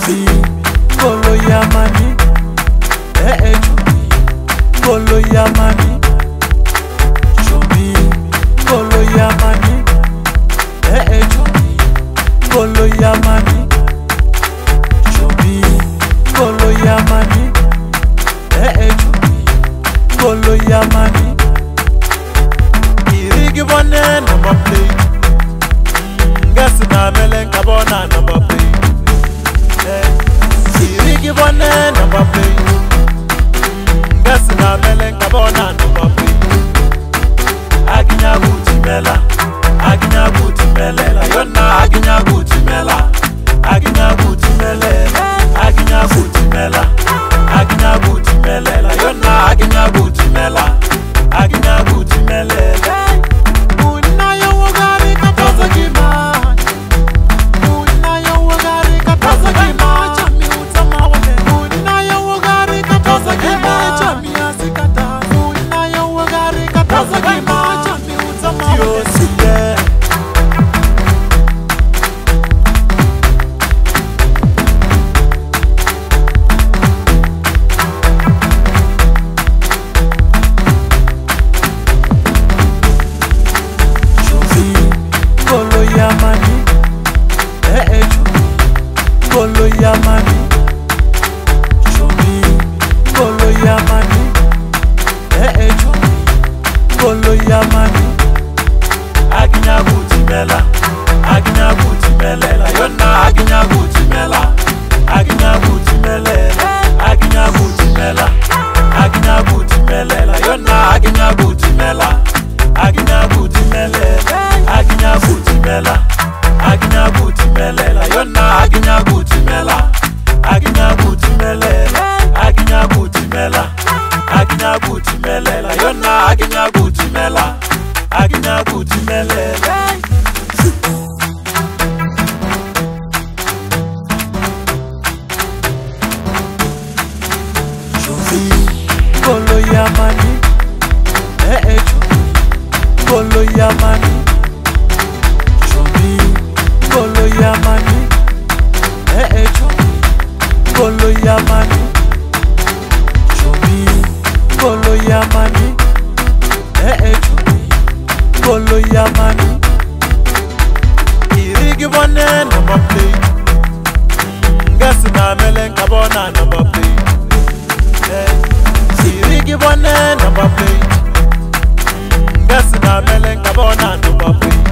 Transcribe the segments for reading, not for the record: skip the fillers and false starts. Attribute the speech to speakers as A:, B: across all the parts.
A: Chumi, Golo Yamani, Chumi, Golo Yamani, Chumi, Golo Yamani, Chumi, Golo Yamani, Chumi, Golo Yamani, Chumi, Golo Yamani. Irigi bone number plate, Gasina melen kabona number plate. Irigi bone number plate, Gasina melen kabona number plate. Aginya guti mela, aginya guti melela, yonna aginya guti mela, aginya guti melela, aginya guti mela, aginya guti melela, yonna aginya guti mela, aginya guti melela. Golo Yamani, Chumi, Golo Yamani, Chumi, Golo Yamani. Aginya guti mela, aginya guti melela, yonna aginya guti mela, aginya guti melela, aginya guti mela, aginya guti melela, yonna aginya guti mela, aginya guti melela, aginya guti mela, aginya guti melela, yonna aginya guti mela, aginya guti melela, aginya guti mela, aginya guti melela, yonna aginya guti mela, aginya guti melela. Chumi, Golo Yamani, Chumi, Golo Yamani, Chumi, Golo Yamani, Chumi, Golo Yamani, Chumi, Golo Yamani, Chumi, Golo Yamani. Irigi bone number plate, Gasina melen kabona number plate. Irigi bone number plate, Gasina melen kabona number plate.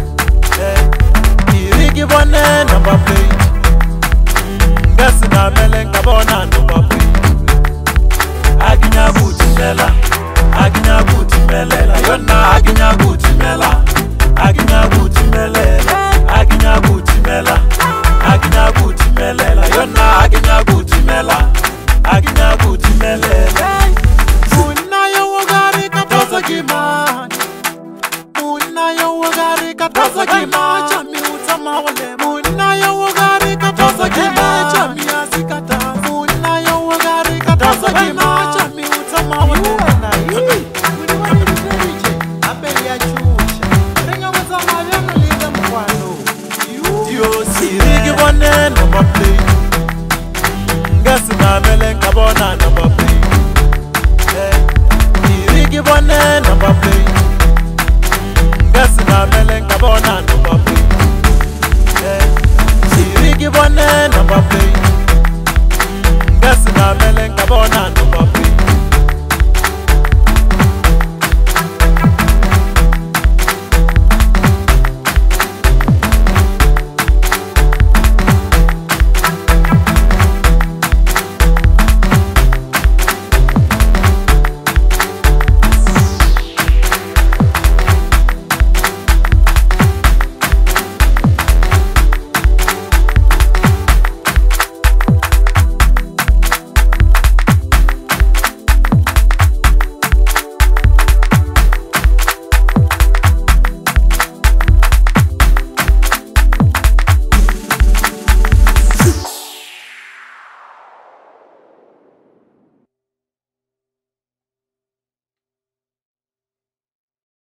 A: Irigi bone number plate, Gasina melen kabona number plate. Aginya guti mela, aginya guti melela, yonna aginya guti mela, aginya guti melela, aginya guti mela, aginya guti melela, yonna aginya guti mela, aginya guti melela. Una yo wagari kataza gimani, una yo wagari kataza gimani, chami utama wale. Una yo wagari kataza gimani, chami asikata. Una yo wagari kataza gimani, chami utama wale. Irigi bone number plate, Gasina melen kabona number plate. Irigi bone number plate, Gasina melen kabona number plate. Irigi bone number plate, Gasina melen kabona.